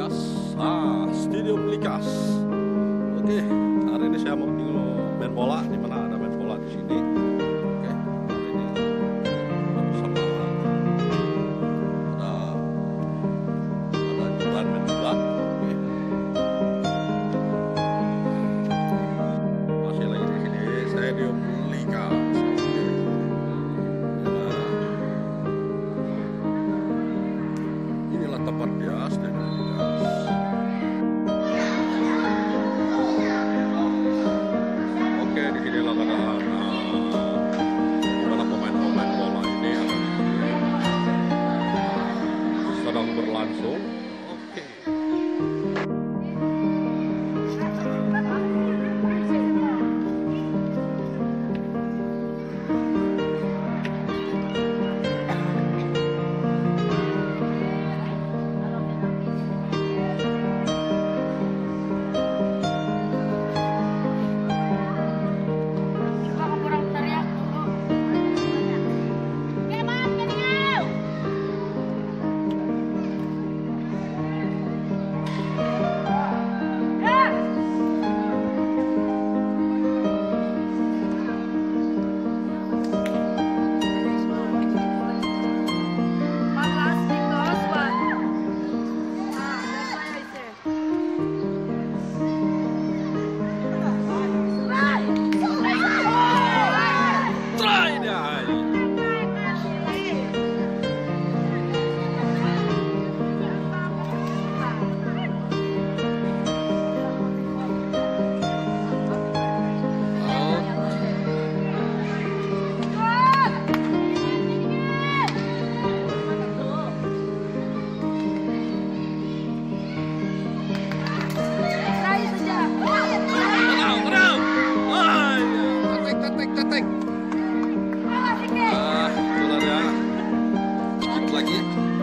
Likas. Stadium Likas. Oke, hari ini saya mau main bola. Di mana ada main bola di sini. Oke, hari ini bersama ada jualan main bola. Oke. Masih lagi di sini Stadium Likas. Inilah tempat dia Stadium Likas. Oke, di sini lah keadaan para pemain-pemain bola ini sedang berlangsung. Oke. Lagi.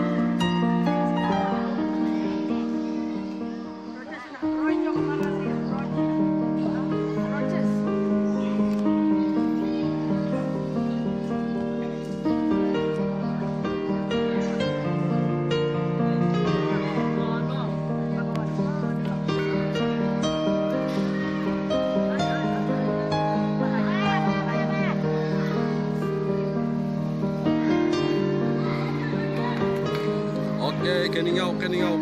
Oke, keningau.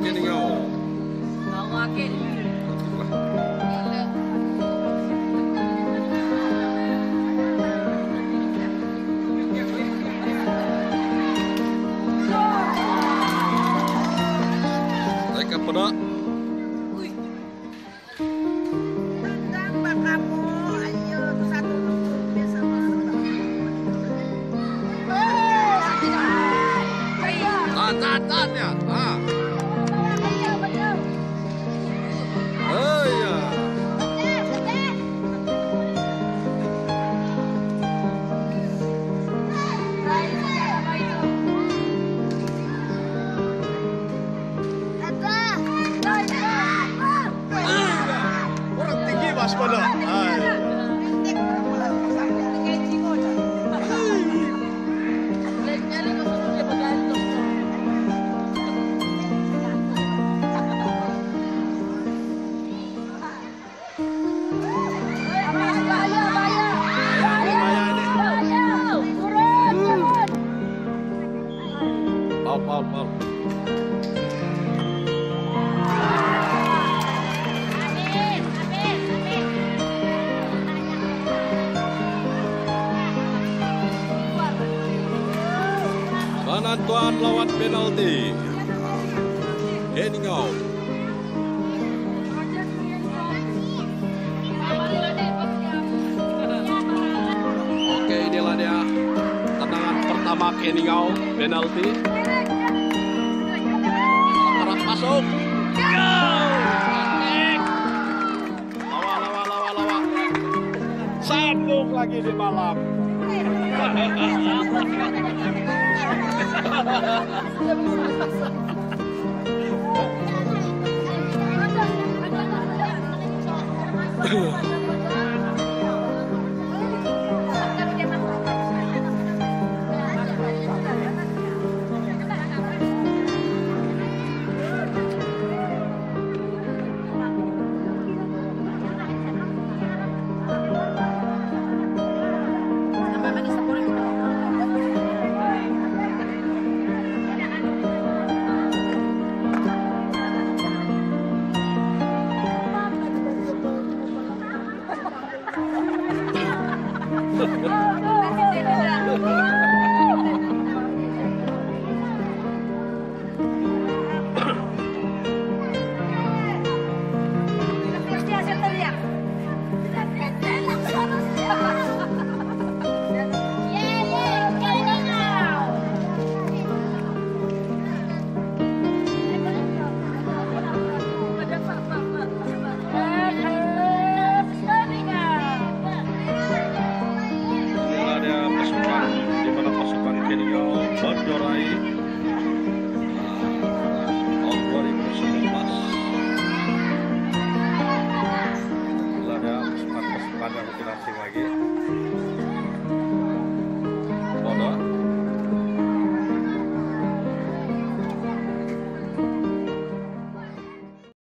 Bawakin. Mereka pada Tambah kamu, ayo satu nunggu sama tahan ya. Oh iya. Orang tinggi mas pada. Paul. Penentuan lawan penalti. Keningau. Oke, inilah dia tendangan pertama Keningau, penalti. Harap masuk. Lawa. Sambung lagi di malam.